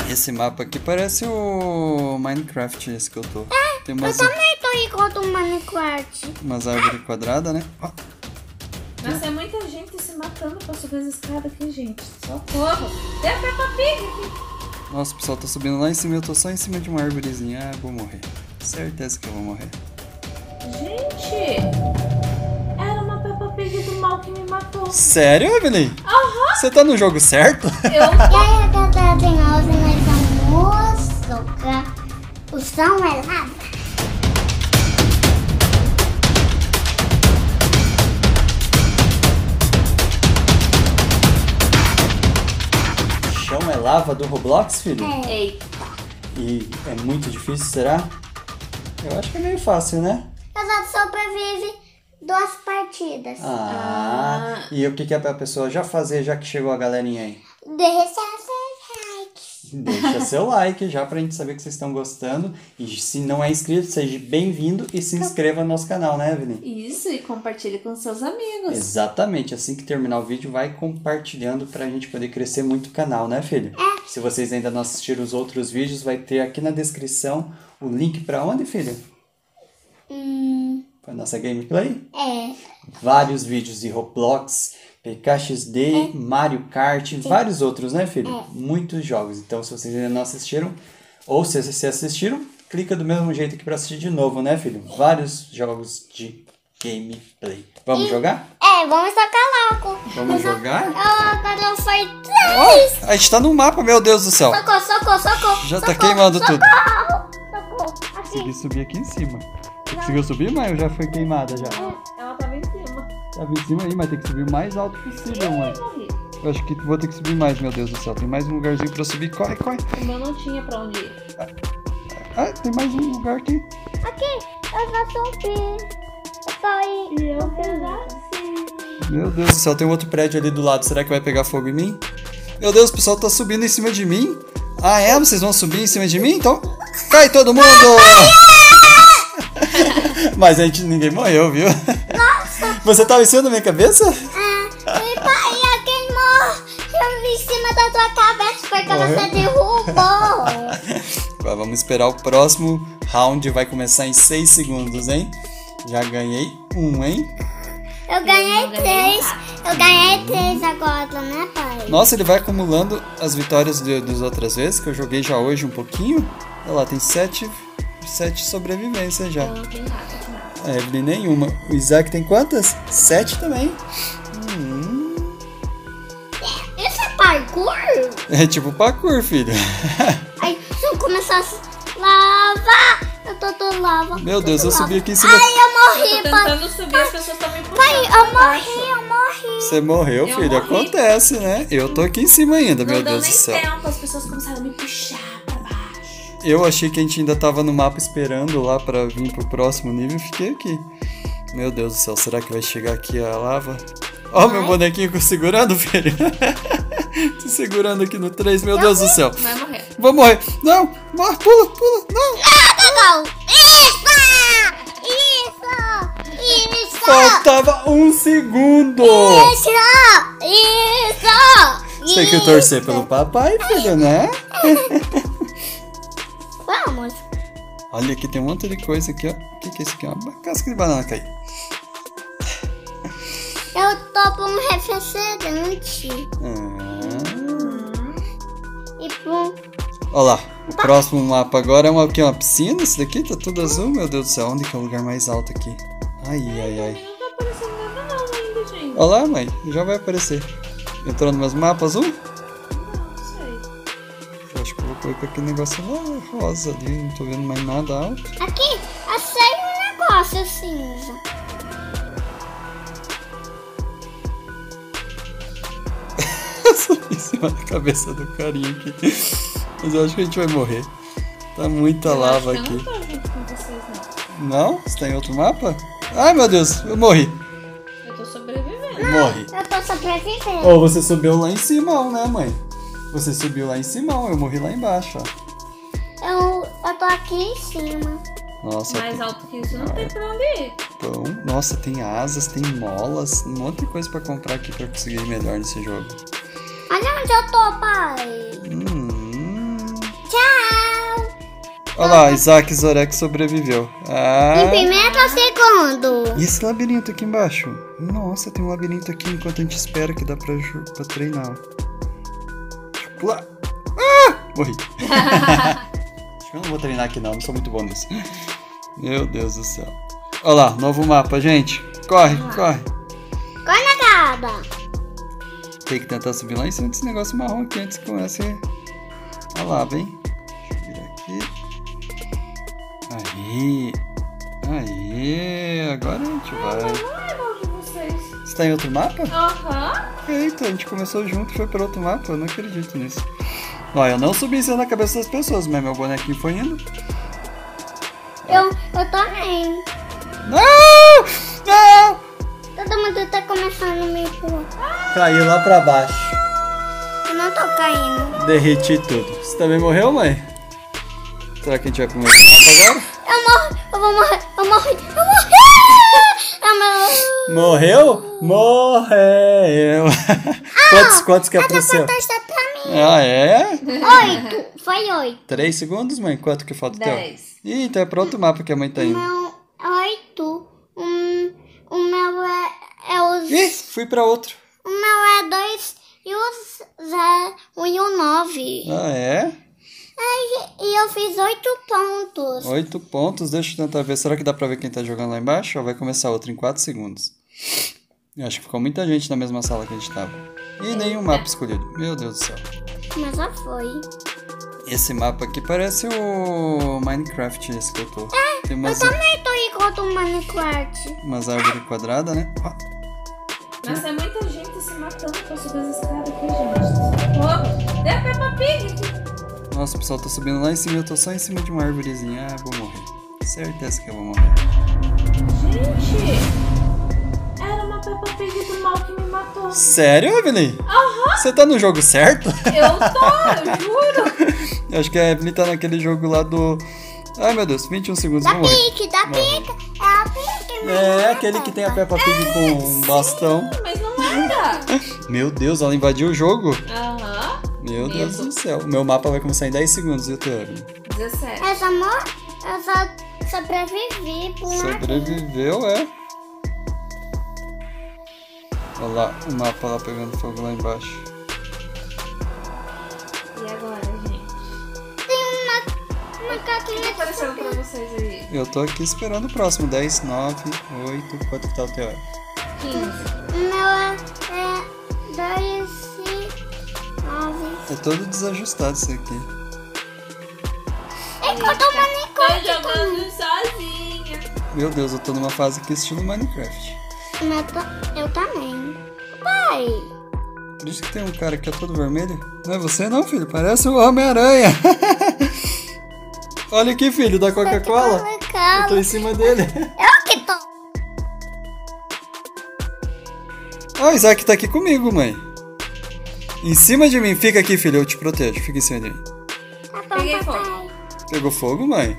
Esse mapa aqui parece o Minecraft, esse que eu tô. Tem Eu também tô igual do Minecraft. umas árvores quadradas, né? Ó. Nossa, é muita gente se matando pra subir as escadas aqui, gente. Socorro. Tem a Peppa Pig aqui. Nossa, o pessoal tá subindo lá em cima, eu tô só em cima de uma árvorezinha. Ah, vou morrer. Certeza que eu vou morrer. Gente, era uma Peppa Pig do mal que me matou. Sério, Evelyn? Aham. Você tá no jogo certo? Eu E aí, galera, de hoje nós vamos jogar o som é lava. Chão é lava do Roblox, filho? Eita. E é muito difícil, será? Eu acho que é meio fácil, né? Eu só sobrevive 2 partidas. E o que que é pra pessoa já fazer, já que chegou a galerinha aí? Deixa seus likes. Deixa seu like já pra gente saber que vocês estão gostando. E se não é inscrito, seja bem-vindo e se inscreva no nosso canal, né, Evelyn? Isso, e compartilhe com seus amigos. Exatamente, assim que terminar o vídeo, vai compartilhando pra gente poder crescer muito o canal, né, filho? Se vocês ainda não assistiram os outros vídeos, vai ter aqui na descrição o link pra onde, filho? Pra nossa gameplay? Vários vídeos de Roblox, PKXD, Mario Kart, vários outros, né, filho? Muitos jogos. Então, se vocês ainda não assistiram, ou se assistiram, clica do mesmo jeito aqui pra assistir de novo, né, filho? Vários jogos de gameplay. Vamos jogar? Vamos tocar logo. Vamos jogar? Agora foi 3. A gente tá no mapa, meu Deus do céu. Socorro. Já tá queimando tudo. Socorro. Aqui. Consegui subir aqui em cima. Você conseguiu subir, mãe? Ou já foi queimada já? Ela tava em cima. Tava em cima aí, mas tem que subir o mais alto possível, mãe. Morri. Eu acho que vou ter que subir mais, meu Deus do céu. Tem mais um lugarzinho pra subir. Corre. O meu não tinha pra onde ir. Ah, tem mais um lugar aqui. Aqui. Eu vou subir. Eu tô aí. E eu pedaço. Meu Deus do céu, tem um outro prédio ali do lado. Será que vai pegar fogo em mim? Meu Deus, o pessoal tá subindo em cima de mim. Ah, é? Vocês vão subir em cima de mim? Então, cai todo mundo! Mas ninguém morreu, viu? Nossa! Você tava em cima da minha cabeça? E alguém morreu em cima da tua cabeça porque Morreu? você derrubou. Agora vamos esperar o próximo round. Vai começar em 6 segundos, hein? Já ganhei um, hein? Eu ganhei 3. Eu ganhei 3 agora, né, pai? Nossa, ele vai acumulando as vitórias das outras vezes, que eu joguei já hoje um pouquinho. Olha lá, tem 7 sobrevivências já. Eu não tenho nada. A Evelyn nenhuma. O Isaac tem quantas? 7 também. Isso é parkour? É tipo parkour, filho. Aí, se eu começasse lava, eu tô do lava. Meu Deus, eu subi aqui em cima. Ai, eu Eu morri, tô pai. tentando subir, as pessoas estão me puxando. Pai, pra eu baixo. morri. Você morreu, Eu filho. morri. Acontece, né? Eu tô aqui em cima ainda, meu Não deu Deus do nem céu. tempo, as pessoas começaram a me puxar pra baixo. Eu achei que a gente ainda tava no mapa esperando lá pra vir pro próximo nível. Fiquei aqui. Meu Deus do céu, será que vai chegar aqui a lava? Ó, meu bonequinho segurando, filho. Tô segurando aqui no 3, meu Deus do céu. Vai morrer. Vou morrer. Não, morre, pula, não. Não. Isso. Faltava 1 segundo. Você tem que torcer pelo papai, filho, né? Vamos. Olha, aqui tem um monte de coisa aqui, ó. O que é isso aqui? Uma casca de banana cair. Eu topo um refrigerante. E pum. Olha lá, o próximo mapa agora é uma piscina? Isso daqui tá tudo azul, meu Deus do céu. Onde que é o lugar mais alto aqui? Ai. Não tá aparecendo nada não ainda, gente. Olha lá, mãe, já vai aparecer. Entrou no meus mapas azul? Não sei. Eu acho que eu vou colocar aquele negócio lá, rosa ali, não tô vendo mais nada alto. Aqui, achei um negócio cinza. Em cima da cabeça do carinha aqui. Mas eu acho que a gente vai morrer. Tá muita lava Eu aqui. não tô junto com vocês, não. Não? Você tá em outro mapa? Ai, meu Deus, eu morri. Eu tô sobrevivendo. Morri. Eu tô sobrevivendo. Ou você subiu lá em cima, né, mãe? Você subiu lá em cima, eu morri lá embaixo, ó. Eu tô aqui em cima. Nossa, Mais tem alto que isso não tem pra onde ir. pão. Nossa, tem asas, tem molas, um monte de coisa pra comprar aqui pra conseguir ir melhor nesse jogo. Olha onde eu tô, pai. Tchau. Olha lá, Isaac Zorek sobreviveu. Em primeiro ou segundo? E esse labirinto aqui embaixo? Nossa, tem um labirinto aqui enquanto a gente espera que dá pra treinar. Deixa eu pular. Morri. Acho que eu não vou treinar aqui não sou muito bom nisso. Meu Deus do céu. Olha lá, novo mapa, gente. Corre. Corre na casa. Tem que tentar subir lá em cima desse negócio marrom aqui antes que comece. Olha lá, vem. Deixa eu virar aqui. Aí, agora a gente vai. Não é igual de vocês. Você tá em outro mapa? Aham. Eita, a gente começou junto e foi para outro mapa, eu não acredito nisso. Ó, eu não subi em cima da cabeça das pessoas, mas meu bonequinho foi indo. Eu também. Não! Todo mundo tá começando a me empurrar. Caiu lá pra baixo. Eu não tô caindo. Derreti tudo. Você também morreu, mãe? Será que a gente vai pro mesmo mapa agora? Eu vou morrer. Eu morri. Morreu? Morreu! Quantos que é pro seu? Testa pra mim. Ah, é? 8. Foi 8. 3 segundos, mãe? Quanto que falta o teu? 10. Ih, então é pra outro mapa que a mãe tá indo. Não, 8. O meu é os... Ih, fui pra outro. O meu é 2 e o 0 e o 9. Ah, é? E eu fiz 8 pontos. 8 pontos, deixa eu tentar ver. Será que dá pra ver quem tá jogando lá embaixo? Ou vai começar outro em 4 segundos? Eu acho que ficou muita gente na mesma sala que a gente tava. E nenhum mapa escolhido. Meu Deus do céu. Mas já foi. Esse mapa aqui parece o Minecraft, esse que eu tô. Tem Eu também tô igual do Minecraft. umas árvores quadradas, né? Ó. Nossa, é muita gente se matando pra subir as escadas aqui, gente. Socorro. Dê a Peppa Pig aqui. Nossa, o pessoal tá subindo lá em cima, eu tô só em cima de uma árvorezinha. Ah, vou morrer. Certeza que eu vou morrer. Gente, era uma Peppa Pig do mal que me matou. Sério, Evelyn? Aham. Você tá no jogo certo? Eu juro. Eu acho que a Evelyn tá naquele jogo lá do... Ai, meu Deus, 21 segundos, vou morrer. Da pica. É a pica. É, aquele que tem a Peppa Pig com um bastão. Mas não era. Meu Deus, ela invadiu o jogo. Aham. Meu Deus do céu. O meu mapa vai começar em 10 segundos, viu, Evelyn? 17. Eu só sobrevivi por uma... Sobreviveu, é? Olha lá, o mapa lá pegando fogo lá embaixo. E agora, gente? Tem uma O que caquinha tá aparecendo pra vocês aí? Eu tô aqui esperando o próximo. 10, 9, 8, quanto que tá o teu? 15. O meu é 2 e 9. É todo desajustado isso aqui. É que eu tô Tô Minecraft. jogando sozinha. Meu Deus, eu tô numa fase aqui estilo Minecraft. Eu também. Pai. Por isso que tem um cara que é todo vermelho. Não é você não, filho? Parece o Homem-Aranha. Olha aqui, filho, da Coca-Cola. Eu tô em cima dele. Eu que tô. Ó, o Isaac tá aqui comigo, mãe. Em cima de mim. Fica aqui, filho, eu te protejo. Fica em cima de mim. Tá bom, Peguei papai. fogo. Pegou fogo, mãe?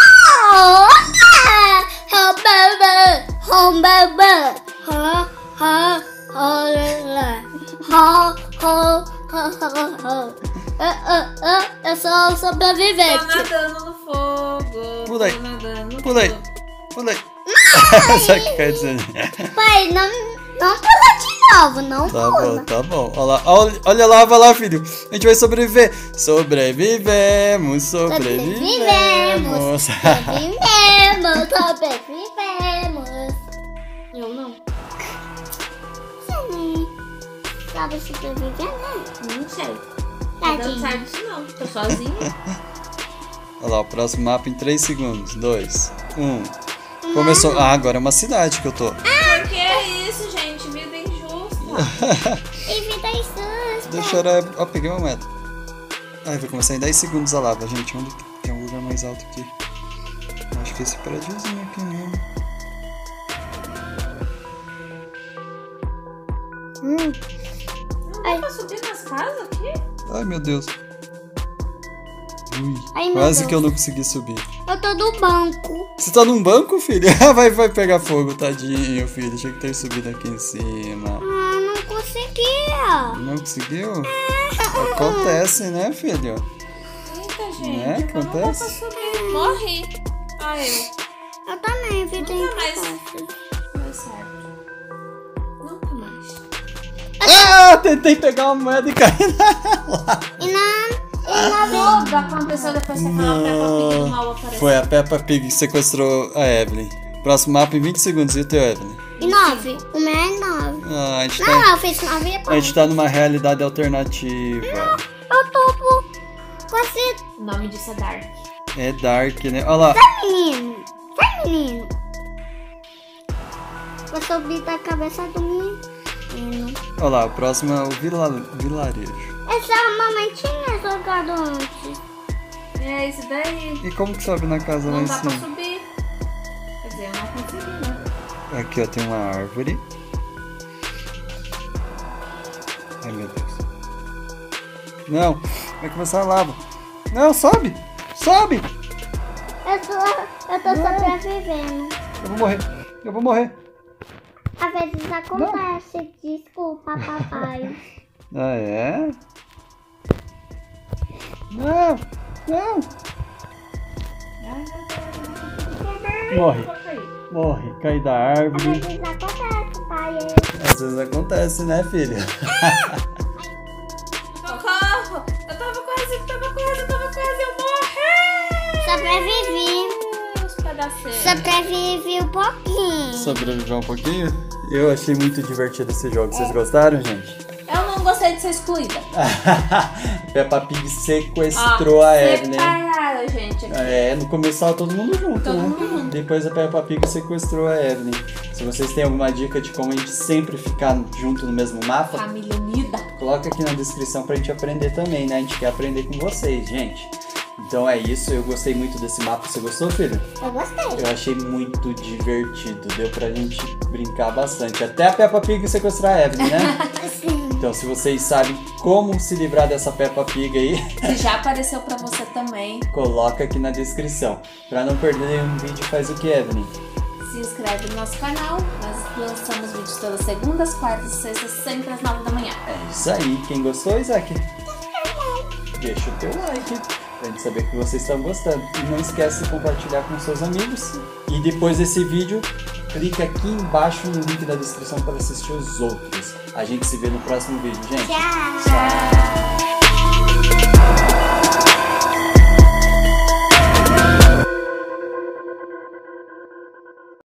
Eu sou Tô sobrevivente. nadando no fogo. Pula aí. Tô nadando no Pula aí. fogo. Pula aí. Sabe o que quer dizer? Pai, não pula de novo, não Tá pula. bom, tá bom. Olha lá, olha lá, vai lá, filho. A gente vai sobreviver. Sobrevivemos, sobrevivemos. Sobrevivemos. Eu não. Você nem sabe sobreviver, né? Não sei. Não deu Tadinho. certo isso não. Tô sozinha. Olha lá, o próximo mapa em 3 segundos. 2, 1. Começou. Ah, agora é uma cidade que eu tô. Por que é isso, gente? Vida injusta. E vida injusta. Deixa eu... Ó, peguei uma meta. Ai, vai começar em 10 segundos a lava, gente. Onde que tem um lugar mais alto aqui? Acho que esse prédiozinho aqui mesmo. Não dá pra subir nas casas aqui? Ai, meu Deus. Ui, Ai, meu quase Deus. que eu não consegui subir. Eu tô do banco. Você tá num banco, filho? vai pegar fogo, tadinho, filho. Tinha que ter subido aqui em cima. Ah, não conseguia. Não conseguiu? Acontece, né, filho? Eita, gente. Né? Acontece. Não dá pra subir. Morri. Ah, Eu também, vi nunca mais deu certo. Nunca mais. Ah, tentei pegar uma moeda e caí lá. E na Tudo aconteceu depois que aquela Peppa Pig do mal apareceu. Foi a Peppa Pig que sequestrou a Evelyn. Próximo mapa em 20 segundos, e o teu, Evelyn? E 9. O meu é 9. Ah, a gente Não, eu fiz 9 e a gente tá numa realidade alternativa. Eu tô quase... O nome disso é Dark. É Dark, né? Olha lá. Menino. Sai, menino. Vou subir da cabeça do menino. Olha lá, o próximo é o vilarejo. Essa mamãe tinha jogado antes. É isso daí. E como que sobe na casa lá Não em dá pra cima? subir. Quer dizer, eu não consegui, né? Aqui, ó, tem uma árvore. Ai, meu Deus. Não, vai começar a lava. Não, sobe! Sobe! Eu tô sobrevivendo. Eu vou morrer. Às vezes acontece. Desculpa, papai. Ah, é? Não, não. Morre. Morre, cai da Às árvore. vezes acontece, pai. Às vezes acontece, né, filha? Socorro! Eu tava quase, eu morri! Sobrevivi. Os pedaceiros. Sobrevivi um pouquinho. Sobreviveu um pouquinho? Eu achei muito divertido esse jogo. Vocês gostaram, gente? Eu não gostei de ser excluída. Peppa Pig sequestrou a Evelyn. Separaram, gente. Aqui. É, no começo tava todo mundo junto, Todo né? mundo junto. Depois a Peppa Pig sequestrou a Evelyn. Se vocês têm alguma dica de como a gente sempre ficar junto no mesmo mapa, Família unida. coloca aqui na descrição pra gente aprender também, né? A gente quer aprender com vocês, gente. Então é isso, eu gostei muito desse mapa. Você gostou, filho? Eu gostei. Eu achei muito divertido, deu pra gente brincar bastante. Até a Peppa Pig sequestrar a Evelyn, né? Sim. Então se vocês sabem como se livrar dessa Peppa Pig aí, Se já apareceu pra você também, coloca aqui na descrição. Pra não perder nenhum vídeo, faz o que, Evelyn? se inscreve no nosso canal. Nós lançamos vídeos todas segundas, quartas e sextas, sempre às 9 da manhã. É isso aí. Quem gostou, Isaac? Deixa o teu like pra gente saber que vocês estão gostando. E não esquece de compartilhar com seus amigos. E depois desse vídeo, clica aqui embaixo no link da descrição para assistir os outros. A gente se vê no próximo vídeo, gente. Tchau. Tchau.